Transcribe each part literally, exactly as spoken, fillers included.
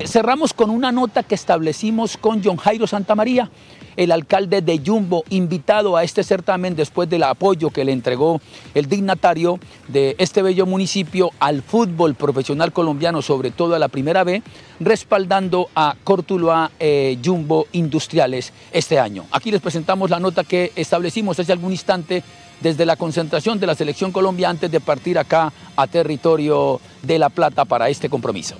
Cerramos con una nota que establecimos con John Jairo Santamaría, el alcalde de Yumbo, invitado a este certamen después del apoyo que le entregó el dignatario de este bello municipio al fútbol profesional colombiano, sobre todo a la Primera B, respaldando a Cortuluá eh, Yumbo Industriales este año. Aquí les presentamos la nota que establecimos hace algún instante desde la concentración de la selección Colombia antes de partir acá a territorio de La Plata para este compromiso.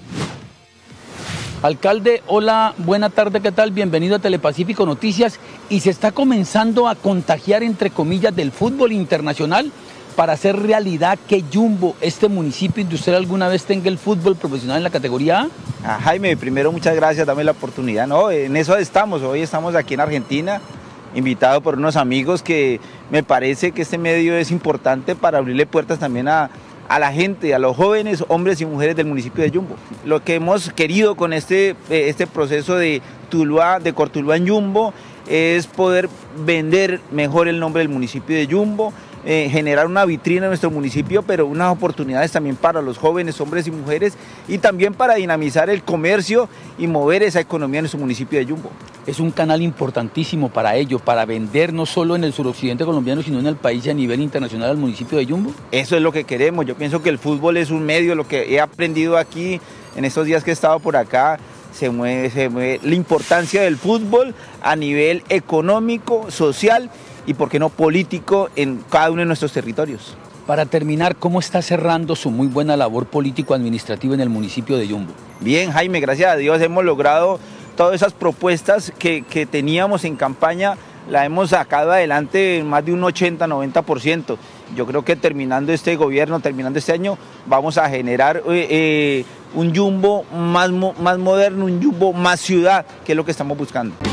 Alcalde, hola, buena tarde, ¿qué tal? Bienvenido a Telepacífico Noticias. Y se está comenzando a contagiar, entre comillas, del fútbol internacional para hacer realidad que Yumbo, este municipio industrial, alguna vez tenga el fútbol profesional en la categoría A. Ah, Jaime, primero muchas gracias, dame la oportunidad. No, en eso estamos, hoy estamos aquí en Argentina, invitado por unos amigos que me parece que este medio es importante para abrirle puertas también a a la gente, a los jóvenes, hombres y mujeres del municipio de Yumbo. Lo que hemos querido con este, este proceso de Tuluá, de Cortuluá en Yumbo, es poder vender mejor el nombre del municipio de Yumbo, eh, generar una vitrina en nuestro municipio, pero unas oportunidades también para los jóvenes, hombres y mujeres, y también para dinamizar el comercio y mover esa economía en nuestro municipio de Yumbo. Es un canal importantísimo para ello, para vender no solo en el suroccidente colombiano, sino en el país y a nivel internacional al municipio de Yumbo. Eso es lo que queremos. Yo pienso que el fútbol es un medio, lo que he aprendido aquí en estos días que he estado por acá, se mueve, se mueve la importancia del fútbol a nivel económico, social y, por qué no, político en cada uno de nuestros territorios. Para terminar, ¿cómo está cerrando su muy buena labor político-administrativa en el municipio de Yumbo? Bien, Jaime, gracias a Dios hemos logrado todas esas propuestas que, que teníamos en campaña, la hemos sacado adelante en más de un ochenta a noventa por ciento. Yo creo que terminando este gobierno, terminando este año, vamos a generar eh, eh, un Yumbo más, más moderno, un Yumbo más ciudad, que es lo que estamos buscando.